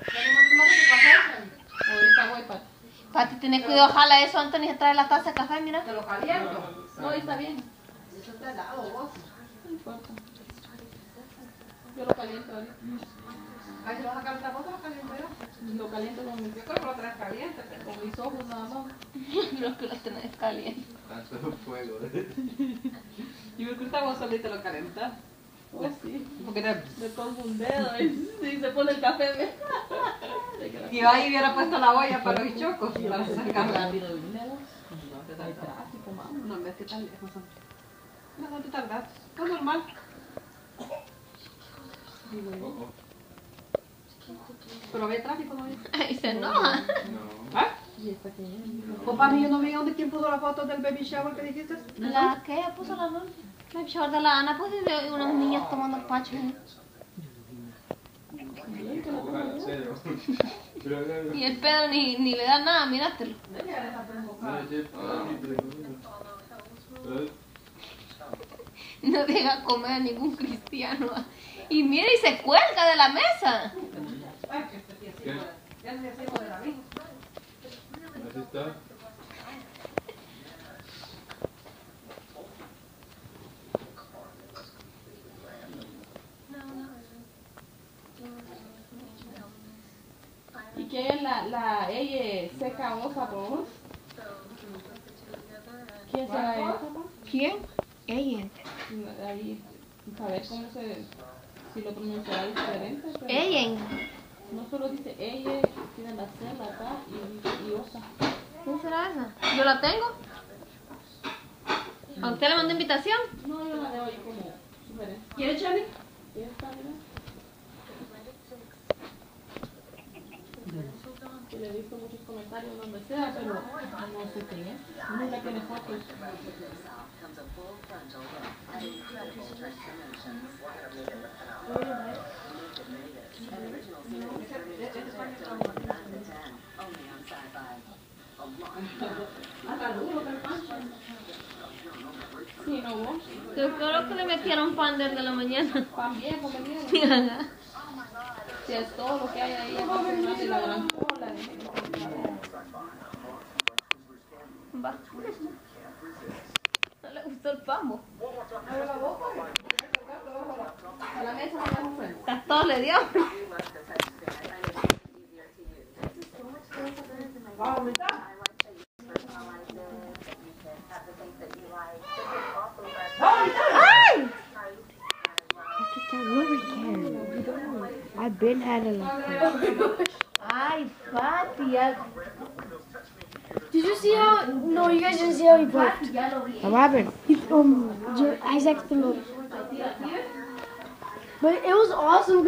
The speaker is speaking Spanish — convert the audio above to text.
Ahorita voy, Pati. Pati, tenés cuidado, jala eso, Anthony, se trae la taza de café, mira. ¿Te lo caliento? No, está bien. Eso está helado, vos. No importa. Yo lo caliento ahorita. Ahí se lo vas a calentar vos, lo caliento yo. Lo caliento con mis... Yo creo que lo traes caliente, pero con mis ojos nada más. Yo creo que lo tenés caliente. Tanto fuego. Yo creo que ahorita vos solito lo calentas. Pues sí. Porque Me pongo un dedo y se pone el café. y yo ahí hubiera puesto la olla para los chocos, para sacar rápido. Hay tráfico, mamá. No, ves que tan lejos son. No, no te tardas. Es normal. Pero había tráfico, ¿no? Ay, se enoja. No. ¿Ah? ¿Y esta qué es? Papá, yo no vi dónde quién puso la foto del baby shower que dijiste. La que ella puso la noche. El shower de la Ana, pues, y unas niñas tomando pacho. Y el pedo ni le da nada, mírátelo. No deja comer a ningún cristiano. Y mira, y se cuelga de la mesa. Ya no se de la vida. Así está. ¿Y qué es ella seca osa por vos? ¿Quién será ella? ¿Quién? Ella. Ahí, ¿sabes cómo si lo pronunciará diferente? Pero Ella. no solo dice ella, tiene la C, la K y osa. ¿Quién será esa? ¿Yo la tengo? ¿A usted le mandó invitación? No, yo la veo ahí como sugerencia. ¿Quieres, Charlie? ¿Quién está, mira? Que le he visto muchos comentarios donde sea, pero no sé quién es. Nunca tiene fotos. Sí, no vos. Yo creo que le metieron pan desde la mañana. Pan viejo que tiene. Sí, ajá. Si es todo lo que hay ahí, es y la gran cola. Va. No le gustó el pamo. A la mesa no me ofrece. Todo le dio. ¡Ay! I've been had a lot. Ay, Pati. Did you see how? No, you guys didn't see how he played. Ya lo vi. What happened? Isaac threw. But it was awesome.